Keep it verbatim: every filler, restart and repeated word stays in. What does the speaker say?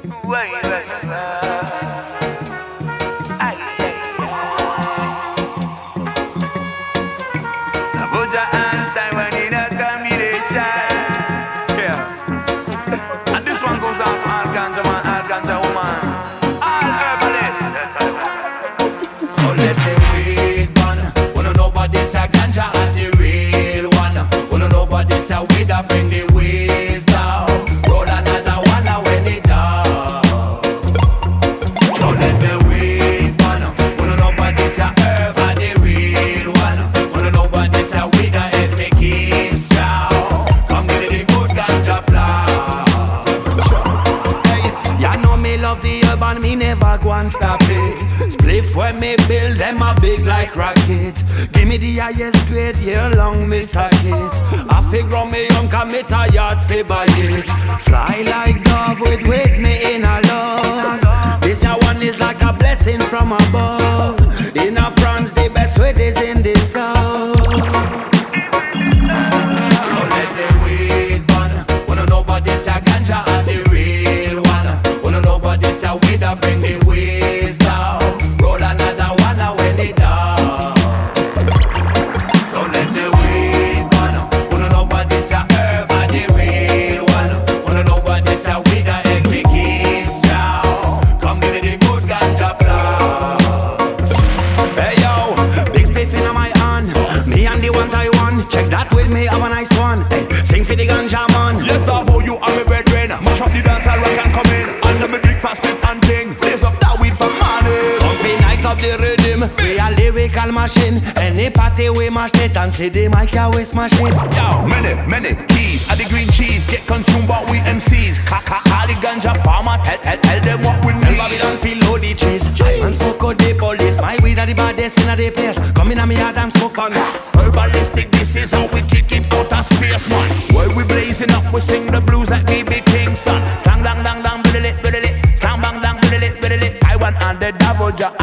Davojah and Taiwan in a combination. Yeah. And this one goes out to all ganja man, all ganja woman, all herbalists. So let the weed burn. Wanna know about this a ganja and the real one. Wanna know about this a weed that bring the waste down. Roll another one and when it down. So let the weed burn. Wanna know about this a herb and the real one. Wanna know about this a weed that help me keep strong. Come give me the good ganja plan. Hey, ya know me love the herb and me never go and stop it. Spliff when me build them a big like rocket. Give me the highest grade, yeah, long me stack it. I figure me young can me tired fi buy it. Fly like dove with with me in a love. This a one is like a blessing from above. In a France the best weed is in the south. So let the weed burn. Wanna know about this a ganja and the real one. Wanna know about this a weed that bring the waste down. Roll another one and when it down. So let the weed burn. Wanna know about this a herb and the real one. Wanna know about this a weed that help me keep strong. Come give me the good ganja plan. Hey yo, big spliff in my hand. Me and the one Taiwan. Check that with me, have a nice one. Hey, sing for the ganja man. Yes, Davo, you are my brethren. Mash up the dance and rock and come in. Under me big fast spliff and ting. Blaze up that weed for money. Comfy nice up the rhythm. We a lyrical machine. Any party we mash it and see the mic ya we smash it. Yo, many, many keys. And the green cheese get consumed by we M Cs. Kaka, all the ganja farmer. Tell, tell, tell them what we need. Remember we don't feel load the trees. And smoke out the police. My weed are the baddest in the place. Come in a me yard and smoke on this. Herbalistic, this is how we keep it out of space, man. While we blazing up, we sing the blues like B B King, son. Slang, dang, dang, dang, biddle it, biddle it. Slang, bang, dang, biddle it, biddle it. Taiwan and the Davojah